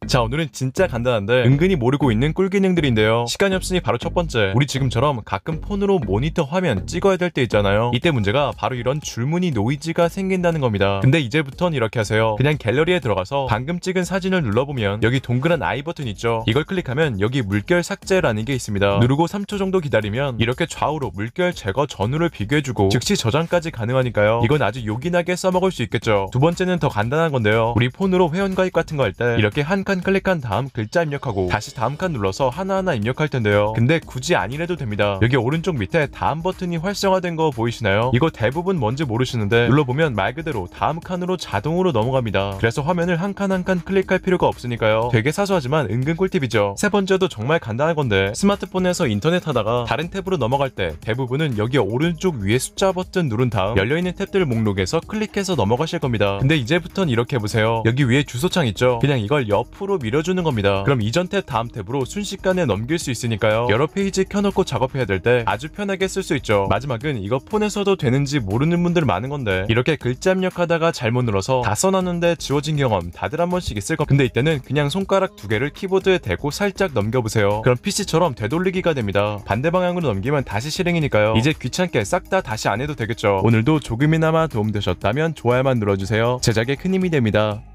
자, 오늘은 진짜 간단한데 은근히 모르고 있는 꿀 기능들인데요. 시간이 없으니 바로 첫 번째, 우리 지금처럼 가끔 폰으로 모니터 화면 찍어야 될 때 있잖아요. 이때 문제가 바로 이런 줄무늬 노이즈가 생긴다는 겁니다. 근데 이제부턴 이렇게 하세요. 그냥 갤러리에 들어가서 방금 찍은 사진을 눌러보면 여기 동그란 I 버튼 있죠. 이걸 클릭하면 여기 물결 삭제라는 게 있습니다. 누르고 3초 정도 기다리면 이렇게 좌우로 물결 제거 전후를 비교해주고 즉시 저장까지 가능하니까요. 이건 아주 요긴하게 써먹을 수 있겠죠. 두 번째는 더 간단한 건데요. 우리 폰으로 회원가입 같은 거 할 때 이렇게 한 칸 클릭한 다음 글자 입력하고 다시 다음 칸 눌러서 하나하나 입력할 텐데요. 근데 굳이 아니래도 됩니다. 여기 오른쪽 밑에 다음 버튼이 활성화된 거 보이시나요? 이거 대부분 뭔지 모르시는데 눌러보면 말 그대로 다음 칸으로 자동으로 넘어갑니다. 그래서 화면을 한 칸 한 칸 클릭할 필요가 없으니까요. 되게 사소하지만 은근 꿀팁이죠. 세 번째도 정말 간단한 건데 스마트폰에서 인터넷 하다가 다른 탭으로 넘어갈 때 대부분은 여기 오른쪽 위에 숫자 버튼 누른 다음 열려있는 탭들 목록에서 클릭해서 넘어가실 겁니다. 근데 이제부턴 이렇게 해보세요. 여기 위에 주소창 있죠? 그냥 이걸 옆으로 밀어주는 겁니다. 그럼 이전 탭 다음 탭으로 순식간에 넘길 수 있으니까요. 여러 페이지 켜놓고 작업해야 될 때 아주 편하게 쓸 수 있죠. 마지막은 이거 폰에서도 되는지 모르는 분들 많은 건데 이렇게 글자 입력하다가 잘못 눌러서 다 써놨는데 지워진 경험 다들 한 번씩 있을 겁니다. 근데 이때는 그냥 손가락 두 개를 키보드에 대고 살짝 넘겨보세요. 그럼 PC처럼 되돌리기가 됩니다. 반대 방향으로 넘기면 다시 실행이니까요. 이제 귀찮게 싹 다 다시 안 해도 되겠죠. 오늘도 조금이나마 도움되셨다면 좋아요만 눌러주세요. 제작에 큰 힘이 됩니다.